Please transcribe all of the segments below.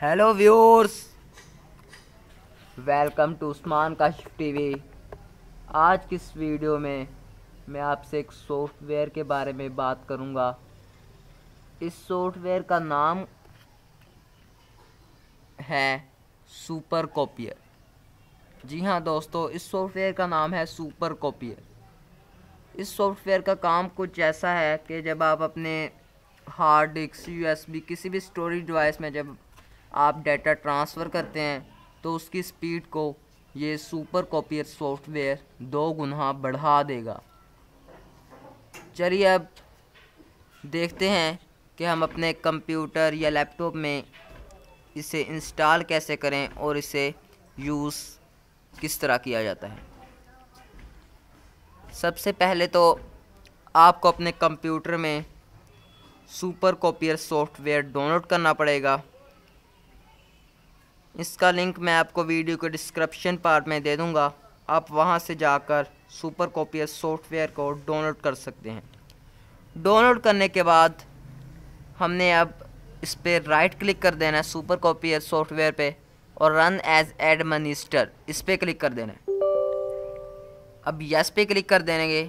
Hello viewers, welcome to Usman Kashif TV. आज की इस वीडियो में मैं आपसे एक सॉफ्टवेयर के बारे में बात करूंगा। इस सॉफ्टवेयर का नाम है सुपर कॉपियर। जी हाँ दोस्तों, इस सॉफ्टवेयर का नाम है सुपर कॉपियर। इस सॉफ्टवेयर का काम कुछ ऐसा है कि जब आप अपने हार्ड डिस्क, यूएसबी, किसी भी स्टोरेज डिवाइस में जब आप डाटा ट्रांसफ़र करते हैं तो उसकी स्पीड को ये सुपर कॉपियर सॉफ्टवेयर 2 गुना बढ़ा देगा। चलिए अब देखते हैं कि हम अपने कंप्यूटर या लैपटॉप में इसे इंस्टॉल कैसे करें और इसे यूज़ किस तरह किया जाता है। सबसे पहले तो आपको अपने कंप्यूटर में सुपर कॉपियर सॉफ्टवेयर डाउनलोड करना पड़ेगा। इसका लिंक मैं आपको वीडियो के डिस्क्रिप्शन पार्ट में दे दूंगा। आप वहां से जाकर सुपर कॉपियर सॉफ्टवेयर को डाउनलोड कर सकते हैं। डाउनलोड करने के बाद हमने अब इस पर राइट क्लिक कर देना है सुपर कॉपियर सॉफ्टवेयर पे और रन एज एडमिनिस्टर इस पर क्लिक कर देना है। अब यस पे क्लिक कर देंगे।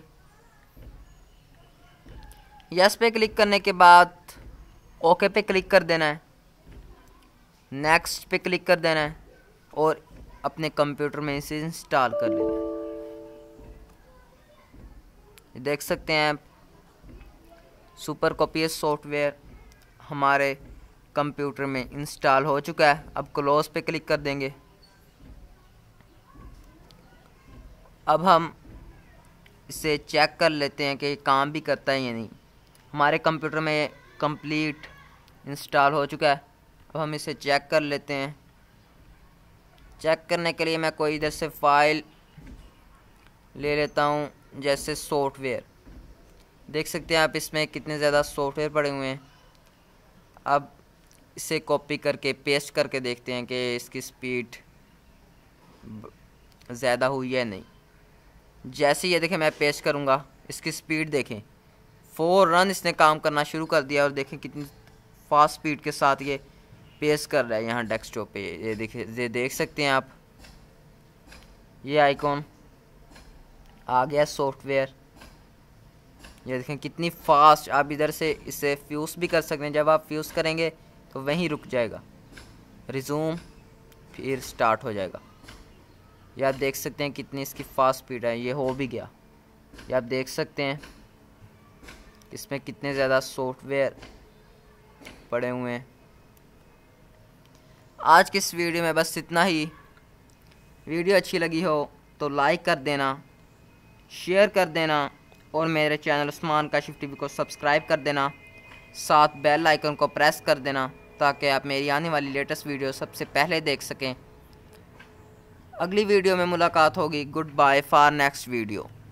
यस पे क्लिक करने के बाद ओके पे क्लिक कर देना है, नेक्स्ट पे क्लिक कर देना है और अपने कंप्यूटर में इसे इंस्टॉल कर लेना है। देख सकते हैं आप सुपर कॉपियर सॉफ्टवेयर हमारे कंप्यूटर में इंस्टॉल हो चुका है। अब क्लोज पे क्लिक कर देंगे। अब हम इसे चेक कर लेते हैं कि ये काम भी करता है या नहीं। हमारे कंप्यूटर में कंप्लीट इंस्टॉल हो चुका है। अब हम इसे चेक कर लेते हैं। चेक करने के लिए मैं कोई इधर से फाइल ले लेता हूँ, जैसे सॉफ्टवेयर। देख सकते हैं आप इसमें कितने ज़्यादा सॉफ्टवेयर पड़े हुए हैं। अब इसे कॉपी करके पेस्ट करके देखते हैं कि इसकी स्पीड ज़्यादा हुई है नहीं। जैसे ये देखें मैं पेस्ट करूँगा, इसकी स्पीड देखें, 4 रन इसने काम करना शुरू कर दिया और देखें कितनी फास्ट स्पीड के साथ ये पेस्ट कर रहा है यहाँ डेस्कटॉप पे। ये देखिए, ये देख सकते हैं आप, ये आइकॉन आ गया सॉफ्टवेयर। ये देखें कितनी फास्ट। आप इधर से इसे फ्यूज़ भी कर सकते हैं। जब आप फ्यूज़ करेंगे तो वहीं रुक जाएगा, रिज्यूम, फिर स्टार्ट हो जाएगा। ये आप देख सकते हैं कितनी इसकी फास्ट स्पीड है। ये हो भी गया। ये आप देख सकते हैं इसमें कितने ज़्यादा सॉफ्टवेयर पड़े हुए हैं। आज की इस वीडियो में बस इतना ही। वीडियो अच्छी लगी हो तो लाइक कर देना, शेयर कर देना और मेरे चैनल उस्मान काशिफ टीवी को सब्सक्राइब कर देना। साथ बेल आइकन को प्रेस कर देना ताकि आप मेरी आने वाली लेटेस्ट वीडियो सबसे पहले देख सकें। अगली वीडियो में मुलाकात होगी। Good bye for next video.